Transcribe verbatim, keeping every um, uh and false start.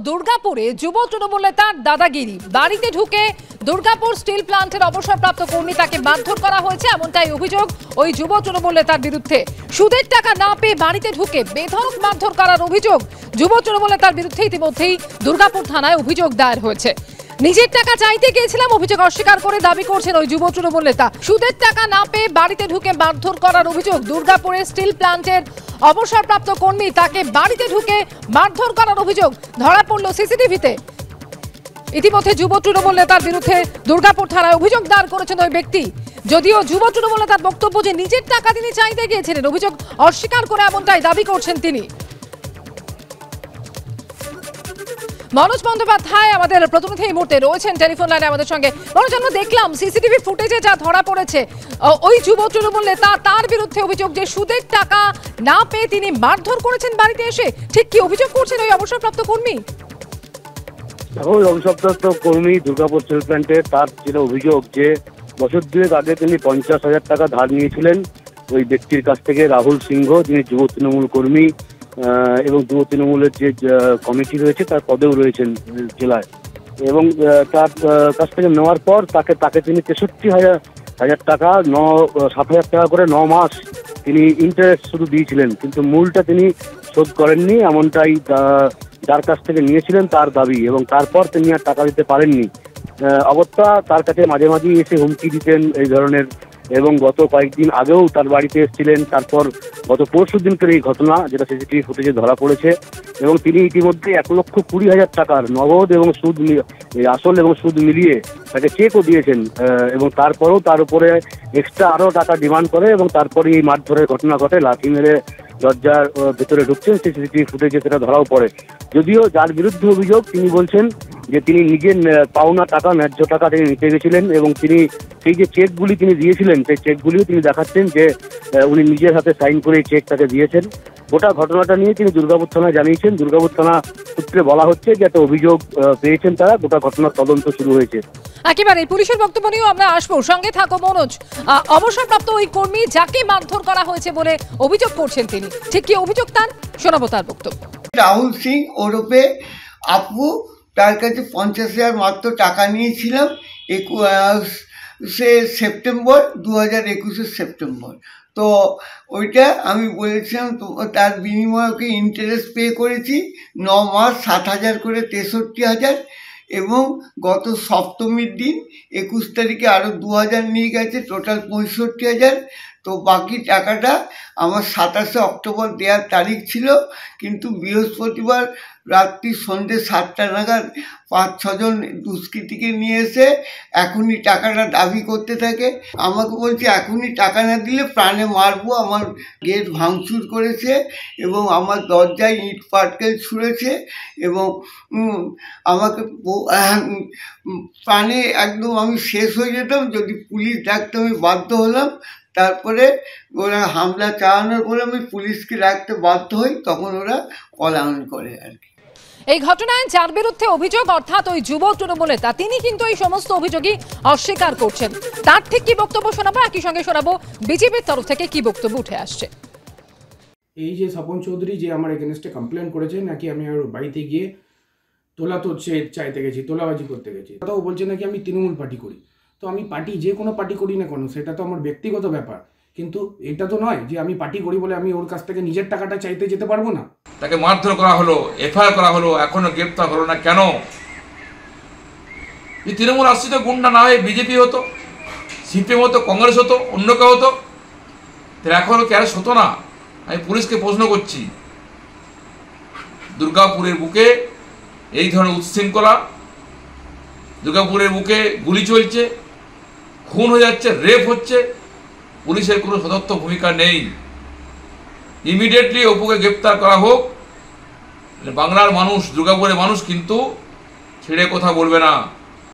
দুর্গাপুরে যুব তৃণমূল নেতার দাদাগিরি, বাড়িতে ঢুকে দুর্গাপুর স্টিল প্লান্টের অবসরপ্রাপ্ত কর্মী তাকে মারধর করা হয়েছে, এমনটাই অভিযোগ ওই যুব তৃণমূল নেতার বিরুদ্ধে। সুদের টাকা না পেয়ে বাড়িতে ঢুকে বেধড়ক মারধর করার অভিযোগ যুব তৃণমূল নেতার বিরুদ্ধে ইতিমধ্যেই দুর্গাপুর থানায় অভিযোগ দায়ের হয়েছে। নিজের টাকা চাইতে গিয়েছিলাম অভিযোগ অস্বীকার করে দাবি করছেন ওই যুব তৃণমূল নেতা। সুদের টাকা না পেয়ে বাড়িতে ঢুকে মারধর করার অভিযোগ। দুর্গাপুরের স্টিল প্লান্টের অবসরপ্রাপ্ত কর্মী তাকে বাড়িতে ঢুকে মারধর করার অভিযোগ ধরা পড়ল সিসিটিভিতে। ইতিমধ্যে যুব তৃণমূল নেতার বিরুদ্ধে দুর্গাপুর থানায় অভিযোগ দায়ের করেছেন ওই ব্যক্তি। যদিও যুব তৃণমূল নেতার বক্তব্য যে নিজের টাকা তিনি চাইতে গিয়েছিলেন, অভিযোগ অস্বীকার করে এমনটাই দাবি করছেন তিনি। মনোজ বন্দ্যোপাধ্যায় আমাদের প্রতিনিধি এই মুহূর্তে রয়েছেন টেলিফোন লাইনে আমাদের সঙ্গে। মনোজ, আমরা দেখলাম সিসিটিভি ফুটেজে যা ধরা পড়েছে, ওই যুব তৃণমূল নেতা তার বিরুদ্ধে অভিযোগ যে সুদের টাকা না পেয়ে তিনি মারধর করেছেন বাড়িতে এসে। ঠিক কি অভিযোগ করছেন ওই অবসরপ্রাপ্ত কর্মী? ওই অবসরপ্রাপ্ত কর্মী দুর্গাপুর স্টিল প্ল্যান্টে, তার ছিল অভিযোগ যে বছর দুয়েক আগে তিনি পঞ্চাশ হাজার টাকা ধার নিয়েছিলেন ওই ব্যক্তির কাছ থেকে, রাহুল সিংহ, যিনি যুব তৃণমূল কর্মী এবং যুব তৃণমূলের যে কমিটি রয়েছে তার পদেও রয়েছেন জেলায়। এবং তার কাছ থেকে নেওয়ার পর তাকে তাকে তিনি তেষট্টি হাজার হাজার টাকা ন সাত হাজার টাকা করে ন মাস তিনি ইন্টারেস্ট শুধু দিয়েছিলেন, কিন্তু মূলটা তিনি শোধ করেননি, এমনটাই যার কাছ থেকে নিয়েছিলেন তার দাবি। এবং তারপর তিনি আর টাকা দিতে পারেননি। অগত্যা তার কাছে মাঝে মাঝে এসে হুমকি দিতেন এই ধরনের, এবং গত কয়েকদিন আগেও তার বাড়িতে এসেছিলেন। তারপর গত পরশু দিনকের এই ঘটনা, যেটা সিসিটিভি ফুটেজে ধরা পড়েছে। এবং তিনি ইতিমধ্যে এক লক্ষ কুড়ি হাজার টাকার নগদ এবং সুদ, আসল এবং সুদ মিলিয়ে তাকে চেকও দিয়েছেন। এবং তারপরেও তার উপরে এক্সট্রা আরও টাকা ডিমান্ড করে এবং তারপরে এই মারধরের ঘটনা ঘটে। লাঠি মেরে দরজার ভেতরে ঢুকছেন, সিসিটিভি ফুটেজে সেটা ধরাও পড়ে। যদিও যার বিরুদ্ধে অভিযোগ, তিনি বলছেন যে তিনি নিজের পাওনা টাকা, ন্যায্য টাকা তিনি নিতে গেছিলেন এবং তিনি সেই যে চেকগুলি তিনি দিয়েছিলেন সেই চেকগুলিও তিনি দেখাচ্ছেন যে উনি নিজের হাতে সাইন করে এই চেক তাকে দিয়েছেন। গোটা ঘটনাটা নিয়ে তিনি দুর্গাপুর থানায় জানিয়েছেন। দুর্গাপুর থানা সূত্রে বলা হচ্ছে যে একটা অভিযোগ পেয়েছেন তারা, গোটা ঘটনার তদন্ত শুরু হয়েছে। একেবারে পুলিশের বক্তব্য নিয়েও আমরা আসবো, সঙ্গে থাকো মনোজ। অবসরপ্রাপ্ত ওই কর্মী যাকে মারধর করা হয়েছে বলে অভিযোগ করছেন তিনি, ঠিক কি অভিযোগ তার, শোনাবো তার বক্তব্য। রাহুল সিং ওরফে আপু, তার কাছে পঞ্চাশ হাজার মাত্র টাকা নিয়েছিলাম একুশে সেপ্টেম্বর দু হাজার একুশের সেপ্টেম্বর। তো ওইটা আমি বলেছিলাম, তো তার বিনিময়ে ওকে ইন্টারেস্ট পে করেছি ন মাস সাত হাজার করে তেষট্টি হাজার এবং গত সপ্তমীর দিন একুশ তারিখে আরও দু হাজার নিয়ে গেছে, টোটাল পঁয়ষট্টি হাজার। তো বাকি টাকাটা আমার সাতাশে অক্টোবর দেওয়ার তারিখ ছিল, কিন্তু বৃহস্পতিবার রাত্রি সন্ধ্যে সাতটা নাগাদ পাঁচ ছজন দুষ্কৃতীকে নিয়ে এসে এখনই টাকাটা দাবি করতে থাকে। আমাকে বলছে এখনই টাকা না দিলে প্রাণে মারবো। আমার গেট ভাঙচুর করেছে এবং আমার দরজায় ইট পাটকেল ছুঁড়েছে এবং আমাকে প্রাণে একদম আমি শেষ হয়ে যেতাম যদি পুলিশ ডাকতে আমি বাধ্য হলাম। তারপরে ওরা হামলা চালানোর পরে আমি পুলিশকে ডাকতে বাধ্য হই, তখন ওরা পলায়ন করে আর কি। এই ঘটনায় যার বিরুদ্ধে অভিযোগ, অর্থাৎ ওই যুব তৃণমূল নেতা, তিনি কিন্তু এই সমস্ত অভিযোগই অস্বীকার করছেন। তার ঠিক কি বক্তব্য শোনাবো, একই সঙ্গে শোনাবো বিজেপির তরফ থেকে কি বক্তব্য উঠে আসছে। এই যে স্বপন চৌধুরী যে আমার এগেনস্টে কমপ্লেন করেছে নাকি আমি আর বাড়িতে গিয়ে তোলা তো চাইতে গেছি, তোলাবাজি করতে গেছি, তাও বলছে নাকি আমি তৃণমূল পার্টি করি। তো আমি পার্টি যে কোনো পার্টি করি না কেন, সেটা তো আমার ব্যক্তিগত ব্যাপার, কিন্তু এটা তো নয় যে আমি পার্টি করি বলে আমি ওর কাছ থেকে নিজের টাকাটা চাইতে যেতে পারবো না। তাকে মারধর করা হলো, এফআইআর করা হলো, এখনো গ্রেপ্তার হলো না কেন? যদি তৃণমূল আশ্রিত গুন্ডা না হয়ে বিজেপি হতো, সিপিএম হতো, কংগ্রেস হতো, অন্য কেউ হতো, তাহলে এখনো ক্যারেস হতো না। আমি পুলিশকে প্রশ্ন করছি, দুর্গাপুরের বুকে এই ধরনের উচ্ছৃঙ্খলা, দুর্গাপুরের বুকে গুলি চলছে, খুন হয়ে যাচ্ছে, রেপ হচ্ছে, পুলিশের কোনো সদর্থ ভূমিকা নেই। ইমিডিয়েটলি অপুকে গ্রেপ্তার করা হোক। বাংলার মানুষ, দুর্গাপুরের মানুষ কিন্তু ছেড়ে কথা বলবে না।